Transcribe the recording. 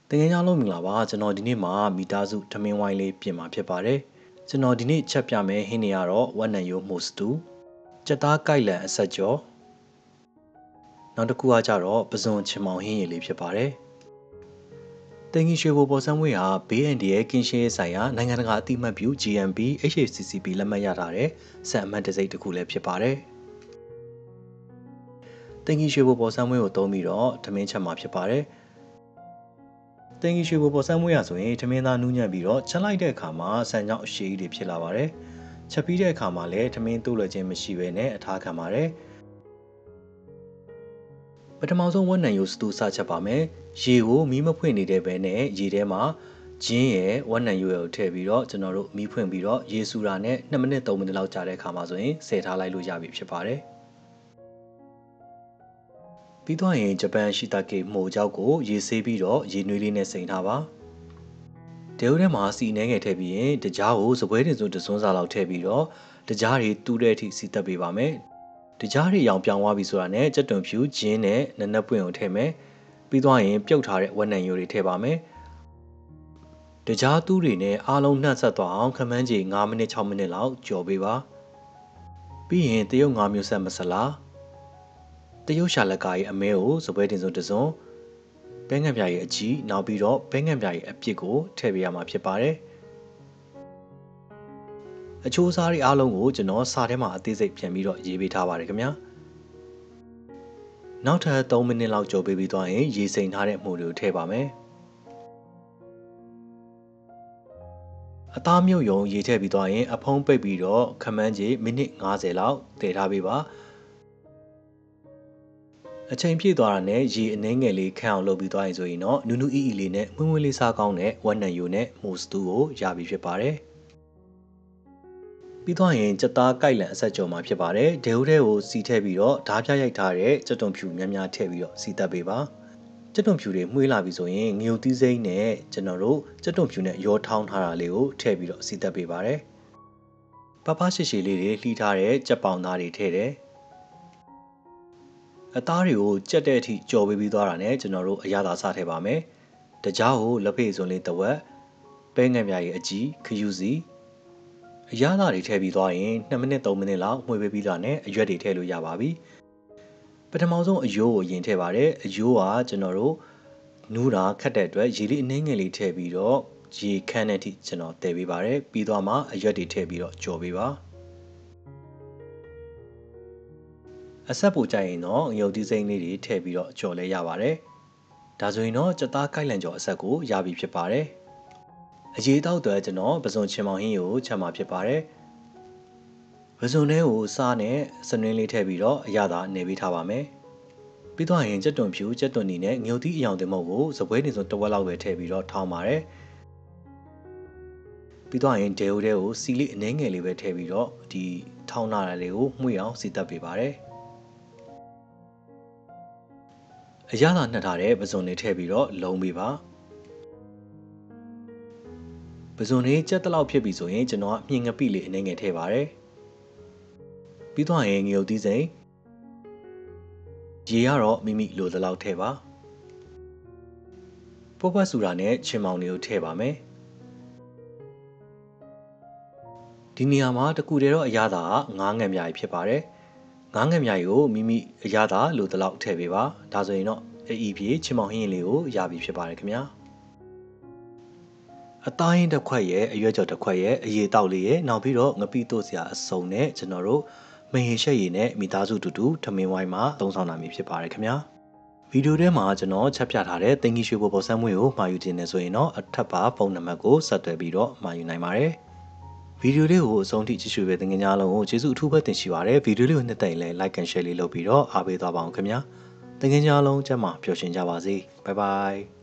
တကယ်ကြောင့်လို့မင်္ဂလာပါကျွန်တော်ဒီနေ့မှာမိသားစုထမင်းဝိုင်းလေးပြင်มาဖြစ်ပါတယ်ကျွန်တော်ဒီနေ့ချက်ပြမယ်ဟင်းတွေကတော့ဝက်နံရိုးမှုစတူကြက်သားကိုက်လန်အဆက်ကြောနောက်တစ်ခုကကြတော့ပဇွန်ချင်မောင်ဟင်းရည်လေးဖြစ်ပါတယ်တင်ကြီးရွှေဘိုပေါ်ဆန်းမွေးဟာဘေးအန္တရာယ်ကင်းရှင်းရေးဆိုင်ရာနိုင်ငံတကာအသိအမှတ်ပြု GMP HACCP လက်မှတ်ရထားတဲ့စံအမှတ်တံဆိပ်တစ်ခုလည်းဖြစ်ပါတယ်တင်ကြီးရွှေဘိုပေါ်ဆန်းမွေးကိုသုံးပြီးတော့ထမင်းချက်မှာဖြစ်ပါတယ်တင်ကြီးရွှေဘိုပေါ်ဆန်းမွေးရဆိုရင်ထမင်းသားနူးညံ့ပြီးတော့ချက်လိုက်တဲ့အခါမှာဆန်ကြောင့်အရှည်ကြီးတွေဖြစ်လာပါတယ်ချက်ပြီးတဲ့အခါမှာလည်းထမင်းတိုးလွယ်ခြင်းမရှိဘဲနဲ့အထားခံပါတယ်ပထမဆုံးဝက်နံရိုးစတူစချက်ပါမယ်ရေကိုမီးမဖွင့်နေတဲ့ဘဲနဲ့ရေထဲမှာဂျင်းရယ်ဝက်နံရိုးရယ်ကိုထည့်ပြီးတော့ကျွန်တော်တို့မီးဖွင့်ပြီးတော့ရေစူတာနဲ့2မိနစ်3မိနစ်လောက်ကြာတဲ့အခါမှာဆိုရင်ဆယ်ထားလိုက်လို့ရပြီဖြစ်ပါတယ်ပြီးတော့ရင်ဂျပန်ရှိတာကေမှုကြောက်ကိုရေဆေးပြီးတော့ရေနွေးလေးနဲ့စိမ်ထားပါဒေဦးထဲမှာစီနှဲငယ်ထည့်ပြီးရင်တကြားကိုစပွဲတင်စုံတစွန်းစာလောက်ထည့်ပြီးတော့တကြားတွေတူးတဲ့အထိစီတက်ပေးပါမယ်တကြားတွေရောင်ပြောင်းသွားပြီဆိုတာနဲ့ကြက်သွန်ဖြူဂျင်းနဲ့နနက်ပွင့်ကိုထည့်မယ်ပြီးတော့ရင်ပြုတ်ထားတဲ့ဝက်နံရိုးတွေထည့်ပါမယ်တကြားတူးတွေနဲ့အားလုံးနှံ့ဆက်သွားအောင်ခမန်းကြီး9မိနစ်6မိနစ်လောက်ကြော်ပေးပါပြီးရင်တရုတ်5မျိုးဆက်မဆလာတရုတ်ရှာလက်ကားရဲ့အမဲကိုစပွဲတင်စုံတစွန်းဘဲငံပြားရဲ့အကြီးနောက်ပြီးတော့ဘဲငံပြားရဲ့အပြစ်ကိုထည့်ပေးရမှာဖြစ်ပါတယ်အချိုးစားတွေအားလုံးကိုကျွန်တော်စာထဲမှာအသေးစိတ်ပြန်ပြီးတော့ရေးပေးထားပါတယ်ခင်ဗျာနောက်ထပ်3မိနစ်လောက်ကြော်ပေးပြီးသွားရင်ရေစိမ်ထားတဲ့မှုတွေကိုထည့်ပါမယ်အသားမြုပ်ယုံရေထည့်ပြီးသွားရင်အဖုံးပိတ်ပြီးတော့ခမန်းကြီးမိနစ်50လောက်တည်ထားပေးပါအချိန်ပြည့်သွားတာနဲ့ရေအနှဲငယ်လေးခန့်အောင်လုပ်ပြီးသွားရင်ဆိုရင်တော့နူးနူးအီအီလေးနဲ့မွှေးမွှေးလေးစားကောင်းတဲ့ဝက်နံရိုးနဲ့မိုးစတူကိုရပြီဖြစ်ပါတယ်ပြီးသွားရင်ကြက်သားကိုက်လန်အဆက်ကြော်မှာဖြစ်ပါတယ်ဒေဦးထဲကိုစီထည့်ပြီးတော့ဓားပြရိုက်ထားတဲ့ကြက်သွန်ဖြူများများထည့်ပြီးတော့စီတက်ပေးပါကြက်သွန်ဖြူတွေမှုေးလာပြီဆိုရင်ငရုတ်သီးစိမ့်နဲ့ကျွန်တော်တို့ကြက်သွန်ဖြူနဲ့ရောထောင်းထားတာလေးကိုထည့်ပြီးတော့စီတက်ပေးပါတယ်ပပရှည်ရှည်လေးတွေလှီးထားတဲ့ကြက်ပေါင်သားတွေထည့်တယ်အသားတွေကိုကြက်တဲ့အထိကြော်ပေးပြီးသွားတာနဲ့ကျွန်တော်တို့အရသာစထည့်ပါမယ်တကြားကိုလက်ဖေးစွန်းလေးတစ်ဝက်ပဲငံပြားရဲ့အကြီးခယူစီအရသာတွေထည့်ပြီးသွားရင်2မိနစ်3မိနစ်လောက်မှွေပေးပြီးတာနဲ့အရွက်တွေထည့်လို့ရပါပြီပထမဆုံးအယိုးကိုရင်ထည့်ပါတယ်အယိုးကကျွန်တော်တို့နူးတာခက်တဲ့အတွက်ရေလေးအနှင်းငယ်လေးထည့်ပြီးတော့ရေခမ်းတဲ့အထိကျွန်တော်တည်ပေးပါတယ်ပြီးသွားမှအရွက်တွေထည့်ပြီးတော့ကြော်ပေးပါအဆက်ပိုကြိုက်ရင်တော့ငရုတ်သီးစိမ့်လေးတွေထည့်ပြီးတော့ကြော်လဲရပါတယ်ဒါဆိုရင်တော့ကြက်သားကိုက်လန်ကြော်အဆက်ကိုရပြီဖြစ်ပါတယ်အရေးတောက်တွေကျွန်တော်ပဇွန်ချင်မောင်ဟင်းကိုချက်မှာဖြစ်ပါတယ်ပဇွန်ထဲကိုစားနဲ့စနွင်းလေးထည့်ပြီးတော့အရသာနေပေးထားပါမယ်ပြီးတော့ရင်ကြက်သွန်ဖြူကြက်သွန်နီနဲ့ငရုတ်သီးအယောင်တင်မုတ်ကိုစပွဲနေစုံတစ်ဝက်လောက်ပဲထည့်ပြီးတော့ထောင်းပါတယ်ပြီးတော့ရင်ဒေဦးထဲကိုစီလေးအနှဲငယ်လေးပဲထည့်ပြီးတော့ဒီထောင်းလာတာလေးကိုမှုအောင်စီတက်ပေးပါတယ်အရသာနှက်ထားတဲ့ပဇွန်လေးထည့်ပြီးတော့လုံးပေးပါပဇွန်လေးကြက်တလောက်ဖြစ်ပြီဆိုရင်ကျွန်တော်ကမြင်ငပိလေးအနှဲငယ်ထည့်ပါတယ်ပြီးတော့ရင်ငရုတ်သီးစိမ့်ရေကတော့မိမိလိုသလောက်ထည့်ပါပုတ်ပတ်ဆူတာနဲ့ချင်မောင်တွေကိုထည့်ပါမယ်ဒီနေရာမှာတကူတည်းတော့အရသာက9ငံပြားဖြစ်ပါတယ်9ငံပြားကိုမိမိအရသာလိုသလောက်ထည့်ပေးပါဒါဆိုရင်တော့အီပြေချင်မောင်ဟင်းရင်လေးကိုရပြီဖြစ်ပါတယ်ခင်ဗျာအသားရင်းတစ်ခွက်ရဲ့အရွက်ကြော်တစ်ခွက်ရဲ့အရေတောက်လေးရဲ့နောက်ပြီးတော့ငပိတို့စရာအစုံနဲ့ကျွန်တော်တို့မဟင်ရှက်ရည်နဲ့မိသားစုတူတူထမင်းဝိုင်းမှာသုံးဆောင်တာမျိုးဖြစ်ပါတယ်ခင်ဗျာဗီဒီယိုထဲမှာကျွန်တော်ချက်ပြထားတဲ့တင်ကြီးရွှေဘိုပေါ်ဆန်းမွေကိုမှာယူခြင်းနဲ့ဆိုရင်တော့အထက်ပါဖုန်းနံပါတ်ကိုဆက်သွယ်ပြီးတော့မှာယူနိုင်ပါတယ်ဗီဒီယိုလေးကိုအဆုံးထိကြည့်ရှုပေးတဲ့ငင်ညာလုံးကိုကျေးဇူးအထူးပဲတင်ရှိပါတယ်ဗီဒီယိုလေးကိုနှစ်သိမ့်လဲ like and share လေးလုပ်ပြီးတော့အားပေးသွားပါအောင်ခင်ဗျာတငင်ညာလုံးကျမ်းမှာပျော်ရွှင်ကြပါစေဘိုင်ဘိုင်